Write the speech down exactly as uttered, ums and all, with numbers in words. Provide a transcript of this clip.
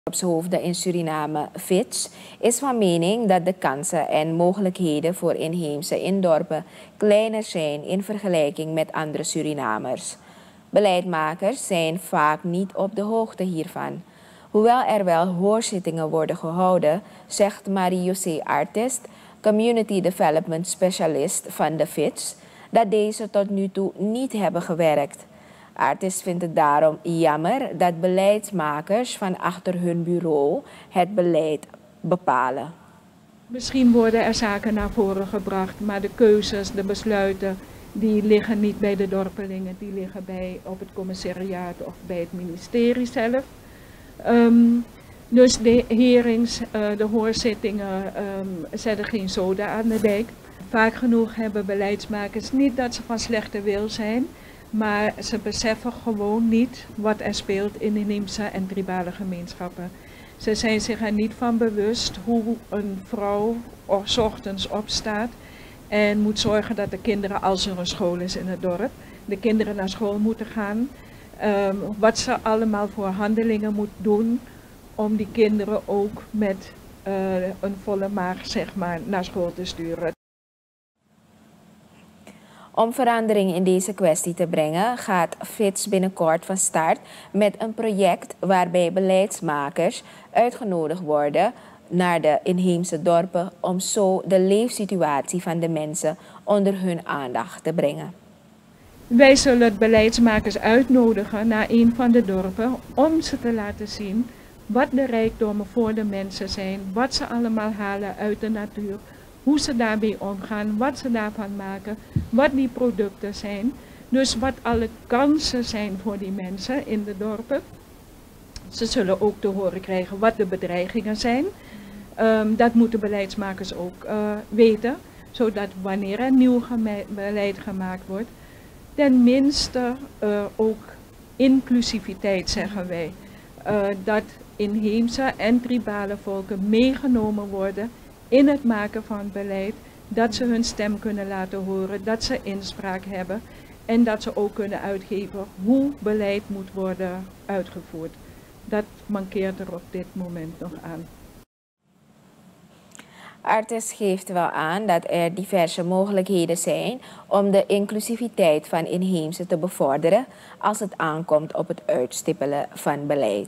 Dorpshoofden in Suriname, Fitch, is van mening dat de kansen en mogelijkheden voor inheemse in dorpen kleiner zijn in vergelijking met andere Surinamers. Beleidmakers zijn vaak niet op de hoogte hiervan. Hoewel er wel hoorzittingen worden gehouden, zegt Marie-José Artist, Community Development Specialist van de Fitch, dat deze tot nu toe niet hebben gewerkt. Artist vindt het daarom jammer dat beleidsmakers van achter hun bureau het beleid bepalen. Misschien worden er zaken naar voren gebracht, maar de keuzes, de besluiten, die liggen niet bij de dorpelingen, die liggen bij, op het commissariaat of bij het ministerie zelf. Um, dus de hearings, uh, de hoorzittingen um, zetten geen zoden aan de dijk. Vaak genoeg hebben beleidsmakers niet dat ze van slechte wil zijn, maar ze beseffen gewoon niet wat er speelt in inheemse en tribale gemeenschappen. Ze zijn zich er niet van bewust hoe een vrouw 's ochtends opstaat en moet zorgen dat de kinderen, als er een school is in het dorp, de kinderen naar school moeten gaan. Um, wat ze allemaal voor handelingen moet doen om die kinderen ook met uh, een volle maag, zeg maar, naar school te sturen. Om verandering in deze kwestie te brengen gaat Fitch binnenkort van start met een project waarbij beleidsmakers uitgenodigd worden naar de inheemse dorpen om zo de leefsituatie van de mensen onder hun aandacht te brengen. Wij zullen beleidsmakers uitnodigen naar een van de dorpen om ze te laten zien wat de rijkdommen voor de mensen zijn, wat ze allemaal halen uit de natuur, hoe ze daarmee omgaan, wat ze daarvan maken, wat die producten zijn. Dus wat alle kansen zijn voor die mensen in de dorpen. Ze zullen ook te horen krijgen wat de bedreigingen zijn. Um, dat moeten beleidsmakers ook uh, weten, zodat wanneer er nieuw beleid gemaakt wordt, ten minste uh, ook inclusiviteit, zeggen wij. Uh, dat inheemse en tribale volken meegenomen worden in het maken van beleid, dat ze hun stem kunnen laten horen, dat ze inspraak hebben en dat ze ook kunnen uitgeven hoe beleid moet worden uitgevoerd. Dat mankeert er op dit moment nog aan. Artist geeft wel aan dat er diverse mogelijkheden zijn om de inclusiviteit van inheemse te bevorderen als het aankomt op het uitstippelen van beleid.